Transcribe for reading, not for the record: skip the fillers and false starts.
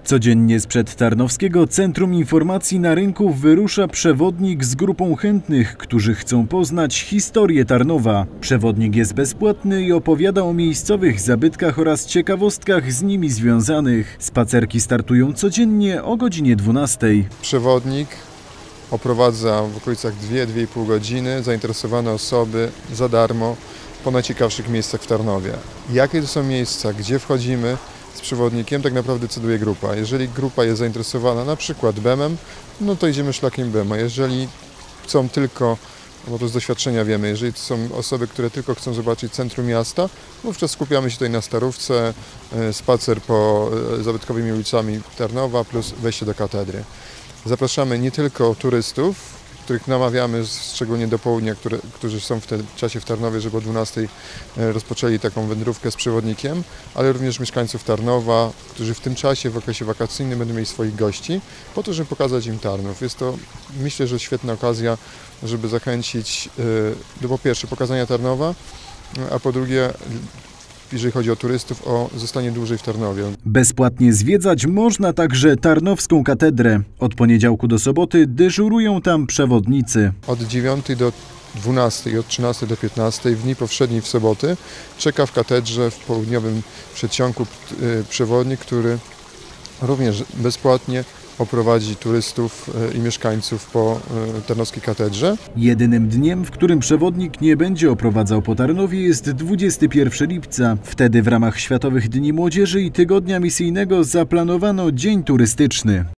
Codziennie sprzed Tarnowskiego Centrum Informacji na Rynku wyrusza przewodnik z grupą chętnych, którzy chcą poznać historię Tarnowa. Przewodnik jest bezpłatny i opowiada o miejscowych zabytkach oraz ciekawostkach z nimi związanych. Spacerki startują codziennie o godzinie 12. Przewodnik oprowadza w okolicach 2–2,5 godziny zainteresowane osoby za darmo po najciekawszych miejscach w Tarnowie. Jakie to są miejsca, gdzie wchodzimy z przewodnikiem, tak naprawdę decyduje grupa. Jeżeli grupa jest zainteresowana na przykład BEM-em, no to idziemy szlakiem BEM-a. Jeżeli chcą tylko, bo to z doświadczenia wiemy, jeżeli to są osoby, które tylko chcą zobaczyć centrum miasta, wówczas skupiamy się tutaj na Starówce, spacer po zabytkowymi ulicami Tarnowa plus wejście do katedry. Zapraszamy nie tylko turystów, których namawiamy szczególnie do południa, którzy są w tym czasie w Tarnowie, żeby o 12 rozpoczęli taką wędrówkę z przewodnikiem, ale również mieszkańców Tarnowa, którzy w tym czasie, w okresie wakacyjnym będą mieli swoich gości, po to, żeby pokazać im Tarnów. Jest to, myślę, że świetna okazja, żeby zachęcić do po pierwsze pokazania Tarnowa, a po drugie, jeżeli chodzi o turystów, o zostanie dłużej w Tarnowie. Bezpłatnie zwiedzać można także Tarnowską Katedrę. Od poniedziałku do soboty dyżurują tam przewodnicy. Od 9 do 12 i od 13 do 15 w dni powszedni w soboty czeka w katedrze w południowym przedsionku przewodnik, który również bezpłatnie oprowadzi turystów i mieszkańców po Tarnowskiej Katedrze. Jedynym dniem, w którym przewodnik nie będzie oprowadzał po Tarnowie, jest 21 lipca. Wtedy w ramach Światowych Dni Młodzieży i Tygodnia Misyjnego zaplanowano dzień turystyczny.